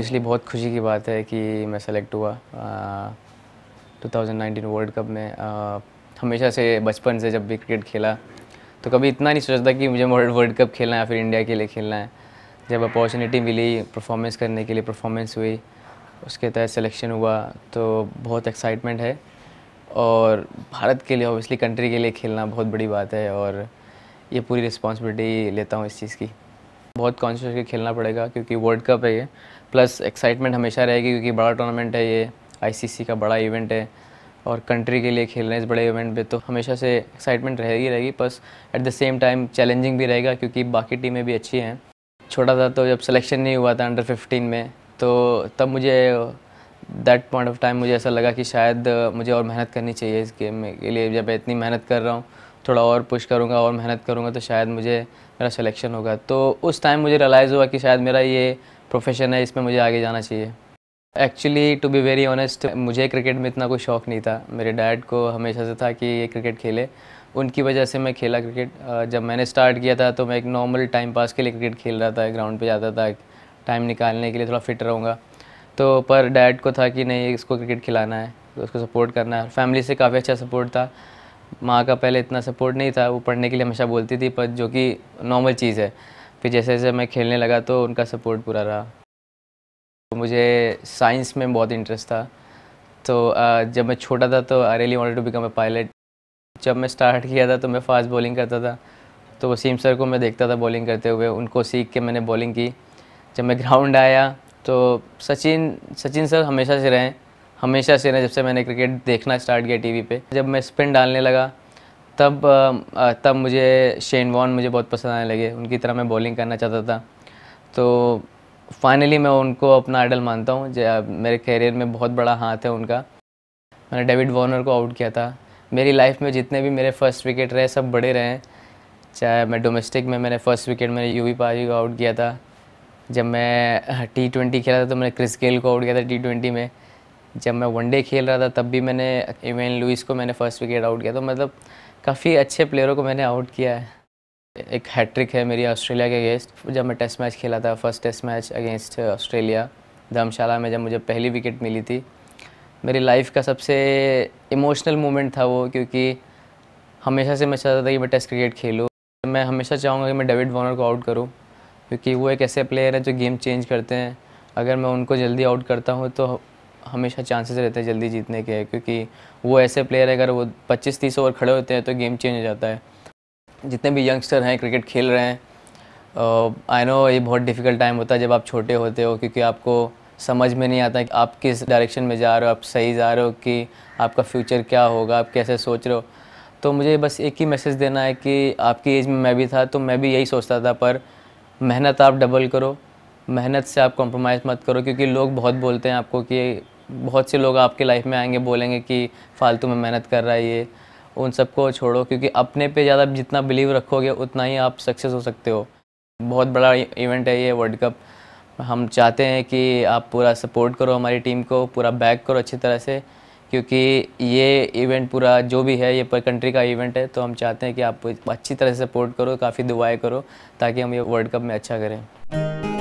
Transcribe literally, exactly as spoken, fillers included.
Obviously बहुत खुशी की बात है कि मैं सेलेक्ट हुआ two thousand nineteen world cup में। आ, हमेशा से बचपन से जब भी क्रिकेट खेला तो कभी इतना नहीं सोचता कि मुझे वर्ल्ड कप खेलना है या फिर इंडिया के लिए खेलना है। जब अपॉर्चुनिटी मिली परफॉर्मेंस करने के लिए, परफॉर्मेंस हुई, उसके तहत सिलेक्शन हुआ तो बहुत एक्साइटमेंट है। और भारत के लिए, ऑब्वियसली कंट्री के लिए खेलना बहुत बड़ी बात है और ये पूरी रिस्पॉन्सिबिलिटी लेता हूँ इस चीज़ की। बहुत कॉन्शियस करके खेलना पड़ेगा क्योंकि वर्ल्ड कप है ये, प्लस एक्साइटमेंट हमेशा रहेगी क्योंकि बड़ा टूर्नामेंट है ये, आईसीसी का बड़ा इवेंट है और कंट्री के लिए खेल रहे हैं इस बड़े इवेंट पे, तो हमेशा से एक्साइटमेंट रहेगी रहेगी plus at the same time challenging भी रहेगा क्योंकि बाकी टीमें भी अच्छी हैं। छोटा था तो जब सिलेक्शन नहीं हुआ था अंडर फिफ्टीन में, तो तब मुझे दैट पॉइंट ऑफ टाइम मुझे ऐसा लगा कि शायद मुझे और मेहनत करनी चाहिए इस गेम में के लिए। जब इतनी मेहनत कर रहा हूँ, थोड़ा और पुश करूँगा और मेहनत करूँगा तो शायद मुझे मेरा सिलेक्शन होगा। तो उस टाइम मुझे रियलाइज़ हुआ कि शायद मेरा ये प्रोफेशन है, इसमें मुझे आगे जाना चाहिए। Actually to be very honest, मुझे क्रिकेट में इतना कोई शौक़ नहीं था। मेरे डैड को हमेशा से था कि ये क्रिकेट खेले, उनकी वजह से मैं खेला क्रिकेट। जब मैंने स्टार्ट किया था तो मैं एक नॉर्मल टाइम पास के लिए क्रिकेट खेल रहा था, ग्राउंड पे जाता था टाइम निकालने के लिए, थोड़ा फिट रहूँगा। तो पर डैड को था कि नहीं, इसको क्रिकेट खिलाना है, तो उसको सपोर्ट करना है। फैमिली से काफ़ी अच्छा सपोर्ट था। माँ का पहले इतना सपोर्ट नहीं था, वो पढ़ने के लिए हमेशा बोलती थी, पर जो कि नॉर्मल चीज़ है। फिर जैसे जैसे मैं खेलने लगा तो उनका सपोर्ट पूरा रहा। तो मुझे साइंस में बहुत इंटरेस्ट था, तो जब मैं छोटा था तो I really wanted to become a pilot. जब मैं स्टार्ट किया था तो मैं फास्ट बॉलिंग करता था, तो वसीम सर को मैं देखता था बॉलिंग करते हुए, उनको सीख के मैंने बॉलिंग की। जब मैं ग्राउंड आया तो सचिन सचिन सर हमेशा से रहे हमेशा से रहे जब से मैंने क्रिकेट देखना स्टार्ट किया टीवी पे। जब मैं स्पिन डालने लगा तब तब मुझे शेन वॉर्न मुझे बहुत पसंद आने लगे, उनकी तरह मैं बॉलिंग करना चाहता था। तो फाइनली मैं उनको अपना आइडल मानता हूँ। मेरे कैरियर में बहुत बड़ा हाथ है उनका। मैंने डेविड वार्नर को आउट किया था। मेरी लाइफ में जितने भी मेरे फर्स्ट विकेट रहे सब बड़े रहे, चाहे मैं डोमेस्टिक में मैंने फ़र्स्ट विकेट मैंने यूवी पाजी को आउट किया था। जब मैं टी ट्वेंटी खेला था तो मैंने क्रिस गेल को आउट किया था टी ट्वेंटी में। जब मैं वनडे खेल रहा था तब भी मैंने इवेन लुइस को मैंने फ़र्स्ट विकेट आउट किया। तो मतलब काफ़ी अच्छे प्लेयरों को मैंने आउट किया है। एक हैट्रिक है मेरी ऑस्ट्रेलिया के अगेंस्ट, जब मैं टेस्ट मैच खेला था, first test match against Australia Dharamshala में, जब मुझे पहली विकेट मिली थी। मेरी लाइफ का सबसे इमोशनल मोमेंट था वो, क्योंकि हमेशा से मैं चाहता था कि मैं टेस्ट क्रिकेट खेलूँ। मैं हमेशा चाहूँगा कि मैं डेविड वार्नर को आउट करूँ, क्योंकि वो एक ऐसे प्लेयर हैं जो गेम चेंज करते हैं। अगर मैं उनको जल्दी आउट करता हूँ तो हमेशा चांसेस रहते हैं जल्दी जीतने के, क्योंकि वो ऐसे प्लेयर है अगर वो पच्चीस तीस ओवर खड़े होते हैं तो गेम चेंज हो जाता है। जितने भी यंगस्टर हैं क्रिकेट खेल रहे हैं, आई नो ये बहुत डिफ़िकल्ट टाइम होता है जब आप छोटे होते हो, क्योंकि आपको समझ में नहीं आता कि आप किस डायरेक्शन में जा रहे हो, आप सही जा रहे हो कि आपका फ्यूचर क्या होगा, आप कैसे सोच रहे हो। तो मुझे बस एक ही मैसेज देना है कि आपकी एज में मैं भी था तो मैं भी यही सोचता था, पर मेहनत आप डबल करो, मेहनत से आप कॉम्प्रोमाइज़ मत करो, क्योंकि लोग बहुत बोलते हैं आपको कि बहुत से लोग आपके लाइफ में आएंगे बोलेंगे कि फालतू में मेहनत कर रहा है ये। उन सबको छोड़ो, क्योंकि अपने पे ज़्यादा जितना बिलीव रखोगे उतना ही आप सक्सेस हो सकते हो। बहुत बड़ा इवेंट है ये वर्ल्ड कप। हम चाहते हैं कि आप पूरा सपोर्ट करो हमारी टीम को, पूरा बैक करो अच्छी तरह से, क्योंकि ये इवेंट पूरा जो भी है ये पर कंट्री का इवेंट है। तो हम चाहते हैं कि आप अच्छी तरह से सपोर्ट करो, काफ़ी दुआएं करो ताकि हम ये वर्ल्ड कप में अच्छा करें।